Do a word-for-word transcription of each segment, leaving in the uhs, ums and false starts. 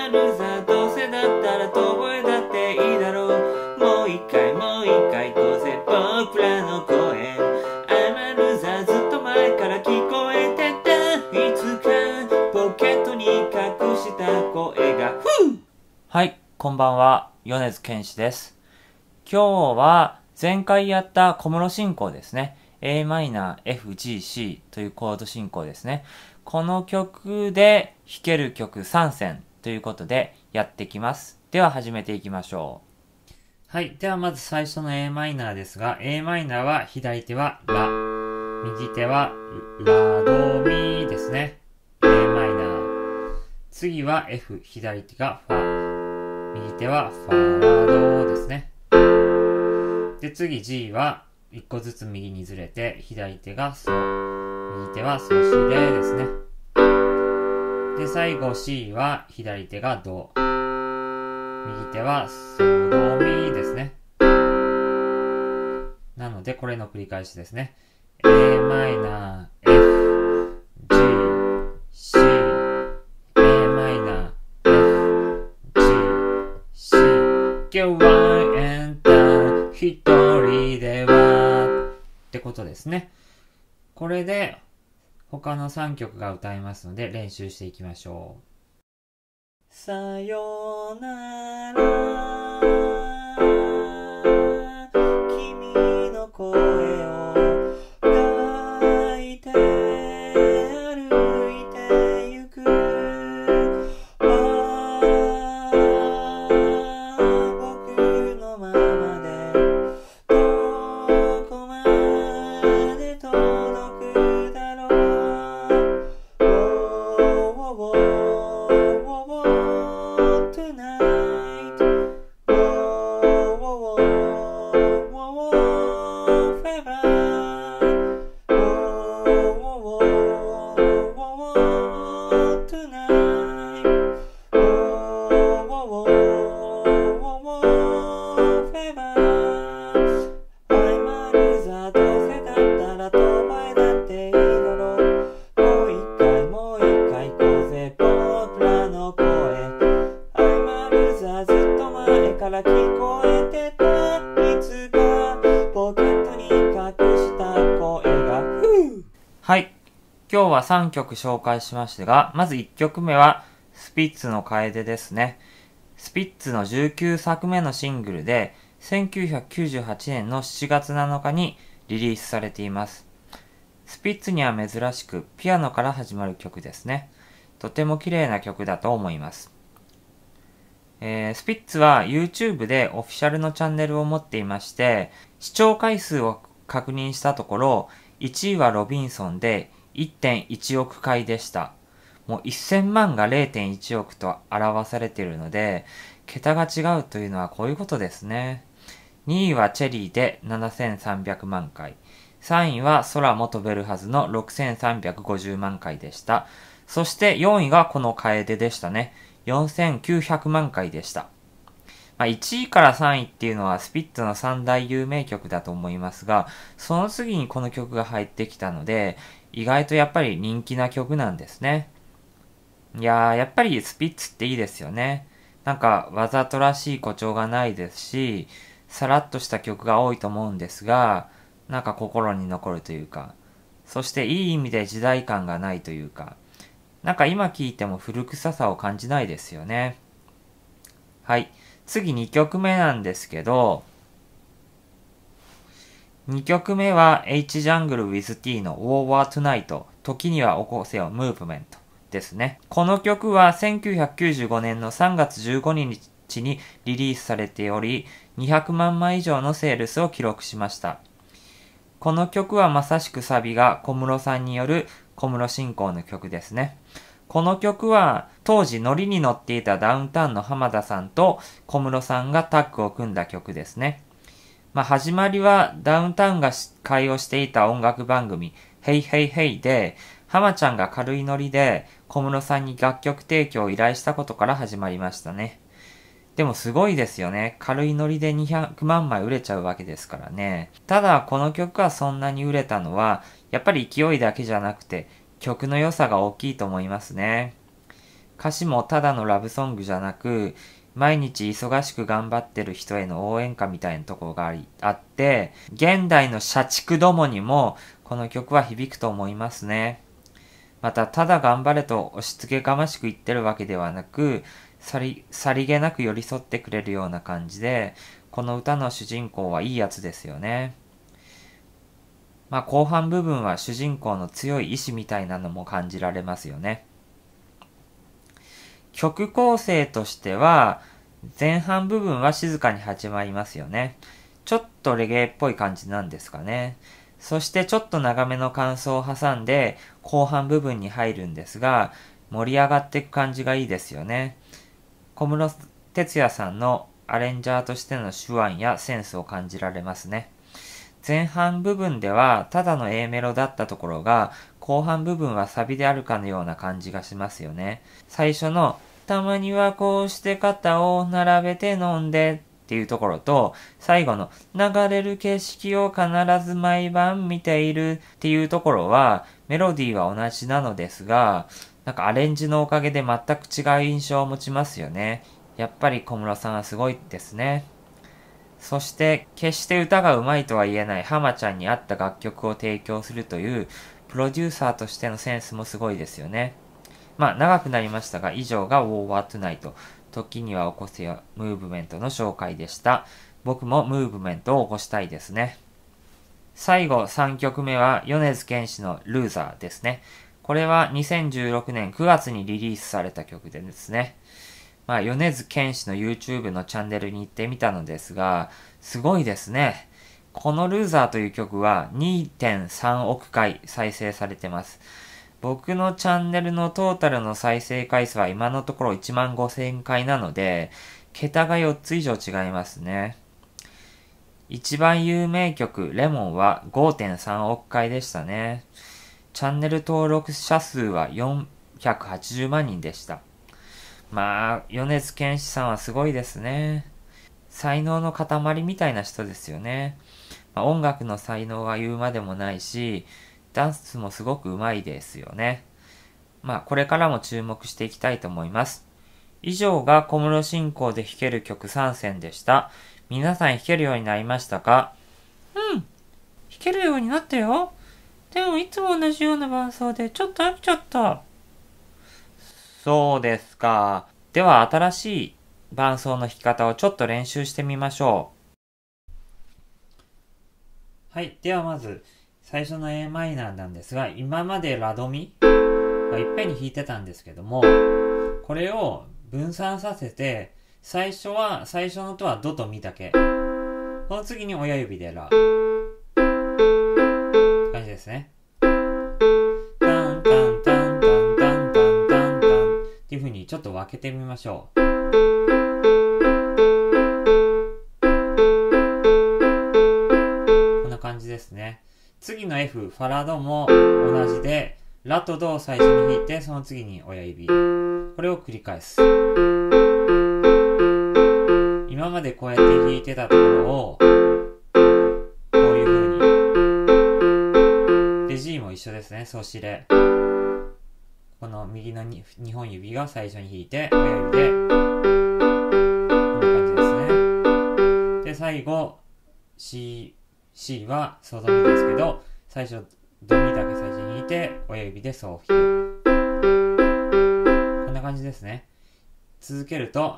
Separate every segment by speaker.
Speaker 1: まるさどうせだったら遠吠えだっていいだろうもう一回もう一回行こうぜ僕らの声あまるさずっと前から聞こえてたいつかポケットに隠した声がふうはい、こんばんは、米津玄師です。今日は前回やった小室進行ですね。エーマイナー、エフ、ジー、シー というコード進行ですね。この曲で弾ける曲さん選ということでやっていきます。では始めていきましょう。はい。ではまず最初の エーマイナーですが、エーマイナーは左手はラ、右手はラ、ド、ミですね。エーマイナー。次は F、左手がファ、右手はファ、ラ、ドですね。で、次 G はいっこずつ右にずれて、左手がソ、右手はソシレですね。で、最後 C は左手がド、右手はソドミですね。なので、これの繰り返しですね。エーマイナー、F、G、C、エーマイナー、F、G、C、今日はエンター、一人では、ってことですね。これで、他のさんきょくが歌えますので練習していきましょう。さよなら君の声を抱いて歩いてゆくああ僕のままでどこまで届くだろうはい。今日はさんきょく紹介しましたが、まずいっきょくめはスピッツの楓ですね。スピッツのじゅうきゅうさくめのシングルで、せんきゅうひゃくきゅうじゅうはちねんのしちがつなのかにリリースされています。スピッツには珍しくピアノから始まる曲ですね。とても綺麗な曲だと思います。えー、スピッツは YouTube でオフィシャルのチャンネルを持っていまして、視聴回数を確認したところ、いちいはロビンソンで いってんいちおくかいでした。もうせんまんが れいてんいちおくと表されているので、桁が違うというのはこういうことですね。にいはチェリーでななせんさんびゃくまんかい。さんいは空も飛べるはずのろくせんさんびゃくごじゅうまんかいでした。そしてよんいがこの楓でしたね。よんせんきゅうひゃくまんかいでした。まあ、いちいからさんいっていうのはスピッツの三大有名曲だと思いますが、その次にこの曲が入ってきたので、意外とやっぱり人気な曲なんですね。いやー、やっぱりスピッツっていいですよね。なんかわざとらしい誇張がないですし、さらっとした曲が多いと思うんですが、なんか心に残るというか、そしていい意味で時代感がないというか、なんか今聴いても古臭さを感じないですよね。はい。次にきょくめなんですけど、にきょくめは H ジャングル with T の War Tonight 時には起こせよムーブメントですね。この曲はせんきゅうひゃくきゅうじゅうごねんのさんがつじゅうごにちにリリースされており、にひゃくまんまい以上のセールスを記録しました。この曲はまさしくサビが小室さんによる小室進行の曲ですね。この曲は当時ノリに乗っていたダウンタウンの浜田さんと小室さんがタッグを組んだ曲ですね。まあ始まりはダウンタウンが司会をしていた音楽番組ヘイヘイヘイで浜ちゃんが軽いノリで小室さんに楽曲提供を依頼したことから始まりましたね。でもすごいですよね。軽いノリでにひゃくまんまい売れちゃうわけですからね。ただこの曲がそんなに売れたのはやっぱり勢いだけじゃなくて曲の良さが大きいと思いますね。 歌詞もただのラブソングじゃなく、毎日忙しく頑張ってる人への応援歌みたいなところがありあって、現代の社畜どもにもこの曲は響くと思いますね。また、ただ頑張れと押し付けがましく言ってるわけではなく、さり、さりげなく寄り添ってくれるような感じで、この歌の主人公はいいやつですよね。まあ後半部分は主人公の強い意志みたいなのも感じられますよね。曲構成としては、前半部分は静かに始まりますよね。ちょっとレゲエっぽい感じなんですかね。そしてちょっと長めの感想を挟んで後半部分に入るんですが、盛り上がっていく感じがいいですよね。小室哲哉さんのアレンジャーとしての手腕やセンスを感じられますね。前半部分ではただの A メロだったところが、後半部分はサビであるかのような感じがしますよね。最初のたまにはこうして肩を並べて飲んでっていうところと、最後の流れる景色を必ず毎晩見ているっていうところは、メロディーは同じなのですが、なんかアレンジのおかげで全く違う印象を持ちますよね。やっぱり小室さんはすごいですね。そして、決して歌が上手いとは言えない浜ちゃんに合った楽曲を提供するという、プロデューサーとしてのセンスもすごいですよね。まあ、長くなりましたが、以上が War War Tonight、時には起こせよムーブメントの紹介でした。僕もムーブメントを起こしたいですね。最後さんきょくめは米津玄師のルーザーですね。これはにせんじゅうろくねんくがつにリリースされた曲でですね。まあ、米津玄師の YouTube のチャンネルに行ってみたのですが、すごいですね。このルーザーという曲は にてんさんおくかい再生されてます。僕のチャンネルのトータルの再生回数は今のところいちまんごせんかいなので、桁がよっつ以上違いますね。一番有名曲、レモンは ごてんさんおくかいでしたね。チャンネル登録者数はよんひゃくはちじゅうまんにんでした。まあ、米津玄師さんはすごいですね。才能の塊みたいな人ですよね。まあ、音楽の才能は言うまでもないし、ダンスもすごく上手いですよね。まあ、これからも注目していきたいと思います。以上が小室進行で弾ける曲さんせんでした。皆さん弾けるようになりましたか？うん、弾けるようになったよ。でもいつも同じような伴奏でちょっと飽きちゃった。そうですか。では新しい伴奏の弾き方をちょっと練習してみましょう。はい。ではまず最初の A マイナーなんですが、今までラドミはいっぺんに弾いてたんですけども、これを分散させて、最初は、最初の音はドとミだけ。その次に親指でラ。感じですね。タンタンタンタンタンタンタンタンっていう風にちょっと分けてみましょう。こんな感じですね。次の F、ファラドも同じで、ラとドを最初に弾いて、その次に親指。これを繰り返す。今までこうやって弾いてたところを、こういう風に。で、G も一緒ですね、ソシレ。この右のにほん指が最初に弾いて、親指で、こんな感じですね。で、最後、C、C はソドミですけど、最初、ドミだけ最初に弾いて、親指でソを弾く。こんな感じですね。続けると、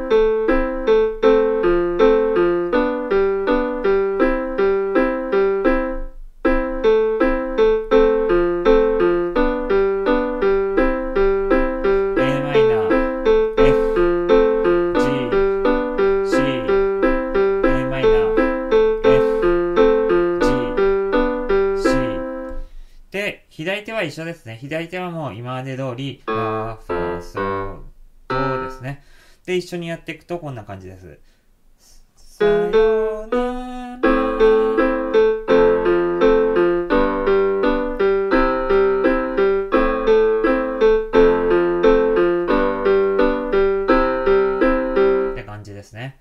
Speaker 1: 左手は一緒ですね。左手はもう今まで通り、ラ、ファ、ソ、ドですね。で、一緒にやっていくとこんな感じです。さよなら。って感じですね。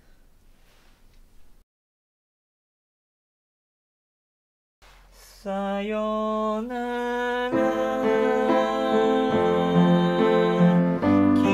Speaker 1: さよなら君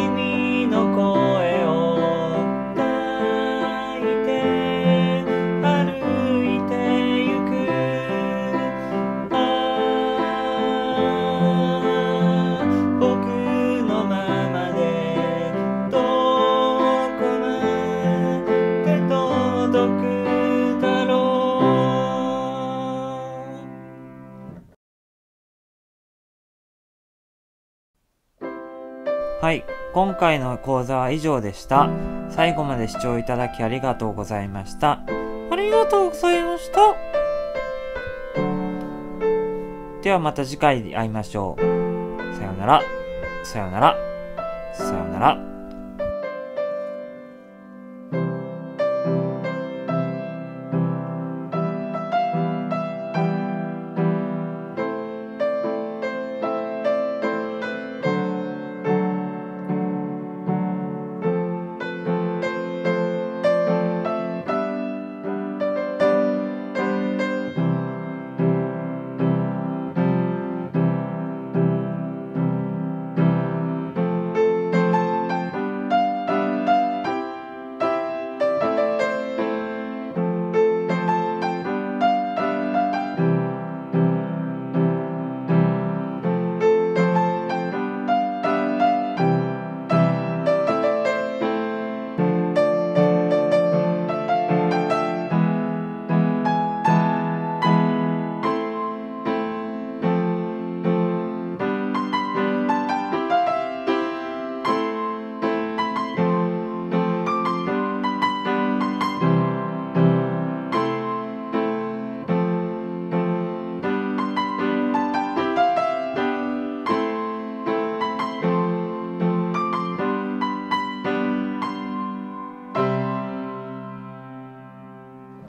Speaker 1: 今回の講座は以上でした。最後まで視聴いただきありがとうございました。ありがとうございました。ではまた次回で会いましょう。さようなら、さようなら、さようなら。